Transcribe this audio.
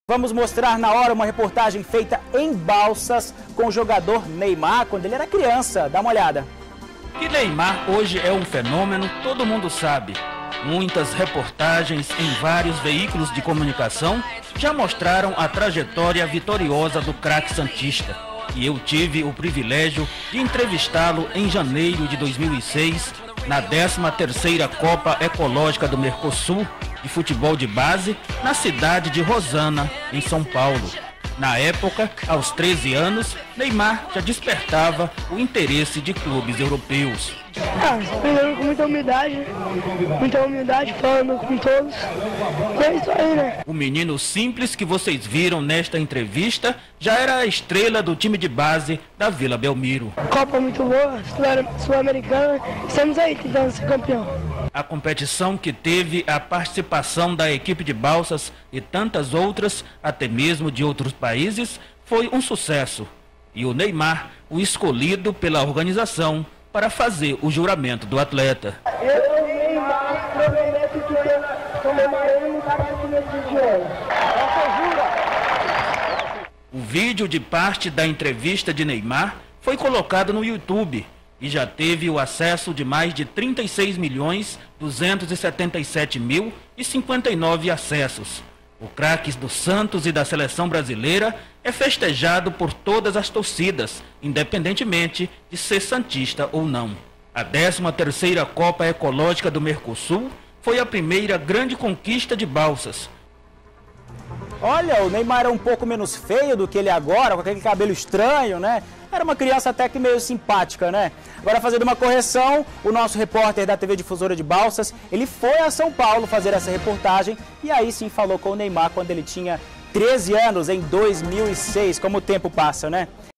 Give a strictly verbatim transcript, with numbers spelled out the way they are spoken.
Vamos mostrar na hora uma reportagem feita em Balsas com o jogador Neymar, quando ele era criança. Dá uma olhada. Que Neymar hoje é um fenômeno, todo mundo sabe. Muitas reportagens em vários veículos de comunicação já mostraram a trajetória vitoriosa do craque santista. E eu tive o privilégio de entrevistá-lo em janeiro de dois mil e seis, na décima terceira Copa Ecológica do Mercosul de futebol de base, na cidade de Rosana, em São Paulo. Na época, aos treze anos, Neymar já despertava o interesse de clubes europeus. Ah, treinando com muita humildade, muita humildade, falando com todos. É isso aí, né? O menino simples que vocês viram nesta entrevista já era a estrela do time de base da Vila Belmiro. Copa muito boa, sul-americana, estamos aí tentando ser campeão. A competição que teve a participação da equipe de Balsas e tantas outras, até mesmo de outros países, foi um sucesso. E o Neymar, o escolhido pela organização para fazer o juramento do atleta. Eu, Neymar, prometo que comemorar no começo de ano. O vídeo de parte da entrevista de Neymar foi colocado no YouTube e já teve o acesso de mais de trinta e seis milhões duzentos e setenta e sete mil e cinquenta e nove acessos. O craque do Santos e da seleção brasileira é festejado por todas as torcidas, independentemente de ser santista ou não. A décima terceira Copa Ecológica do Mercosul foi a primeira grande conquista de Balsas. Olha, o Neymar era um pouco menos feio do que ele é agora, com aquele cabelo estranho, né? Era uma criança até que meio simpática, né? Agora, fazendo uma correção, o nosso repórter da T V Difusora de Balsas, ele foi a São Paulo fazer essa reportagem e aí sim falou com o Neymar quando ele tinha treze anos, em dois mil e seis. Como o tempo passa, né?